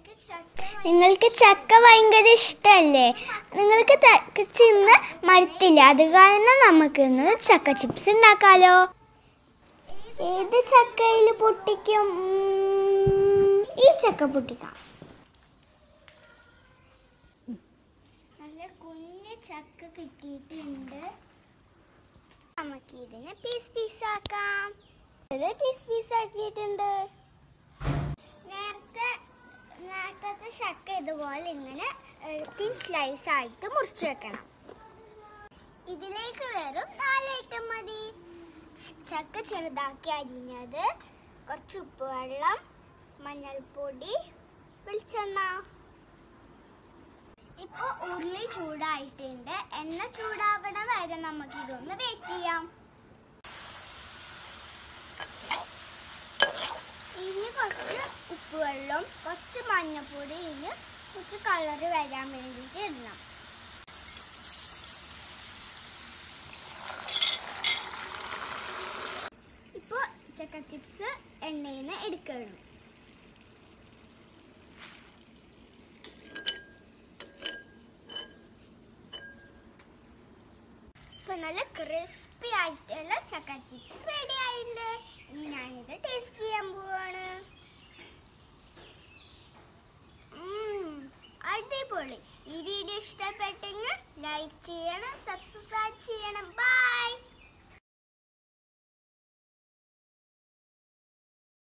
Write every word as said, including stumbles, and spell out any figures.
നിങ്ങൾക്ക് ചക്ക ഭയങ്കര ഇഷ്ടമല്ലേ? നിങ്ങൾക്ക് തിന്ന് മടുത്തില്ല, അത് കാരണം നമുക്ക് ഇന്ന് ചക്ക ചിപ്സ് ഉണ്ടാക്കാലോ. ഏത് ചക്കയിൽ പൊട്ടിക്കും? ഈ ചക്ക പൊട്ടിക്കാം. നല്ല കുഞ്ഞ് ചക്ക കിട്ടിയിട്ടുണ്ട്. നമുക്ക് ഇതിനെ പീസ് പീസാക്കാം. ഇത് പീസ് പീസാക്കിയിട്ടുണ്ട്. നേരത്തെ നേരത്തെ ചക്ക ഇതുപോലെ ഇങ്ങനെ തിൻ സ്ലൈസ് ആയിട്ട് മുറിച്ച് വെക്കണം. ഇതിലേക്ക് വെറും നാല് ഐറ്റം മതി. ചക്ക ചെറുതാക്കി അരിഞ്ഞത്, കുറച്ച് ഉപ്പ് വെള്ളം, മഞ്ഞൾപ്പൊടി, വെളിച്ചെണ്ണ. ഇപ്പൊ ഉരുളി ചൂടായിട്ടുണ്ട്. എണ്ണ ചൂടാവണ വരെ നമുക്ക് ഇതൊന്ന് വെയിറ്റ് ചെയ്യാം. ഇനി കുറച്ച് ഉപ്പ് വെള്ളം, കുറച്ച് മഞ്ഞൾപ്പൊടി, ഇനി കുറച്ച് കളറ് വരാൻ വേണ്ടിയിട്ട് ഇടണം. ഇപ്പോൾ ചക്ക ചിപ്സ് എണ്ണയിൽ നിന്ന് എടുക്കണം. ഇപ്പോൾ നല്ല ക്രിസ്പി ആയിട്ടുള്ള ചക്ക ചിപ്സ് റെഡി ആയിട്ടുണ്ട്. ഇനി ഞാനിത് ടേസ്റ്റ് ചെയ്യാൻ പോവാണ്. അടിപൊളി. ഈ വീഡിയോ ഇഷ്ടപ്പെട്ടെങ്കിൽ ലൈക്ക് ചെയ്യണം, സബ്സ്ക്രൈബ് ചെയ്യണം. ബൈ.